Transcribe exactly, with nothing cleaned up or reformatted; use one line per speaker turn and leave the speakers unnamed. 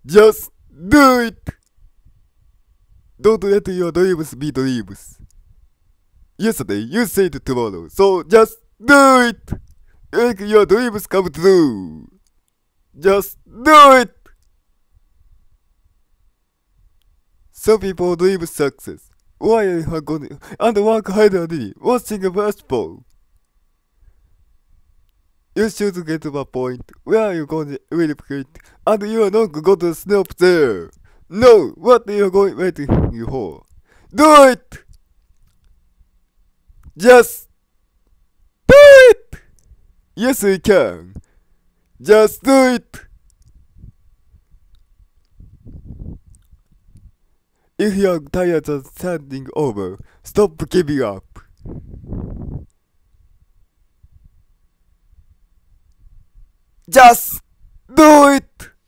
Just do it! Don't let your dreams be dreams. Yesterday you said tomorrow, so just do it! Make your dreams come true. Just do it! Some people dream success. Why are you going and work hardly watching a basketball? You should get to a point where you going to really quit and you are not going to stop there. No, what are you going waiting for? Do it! Just do it! Yes, we can. Just do it! If you are tired of standing over, stop giving up. Just do it!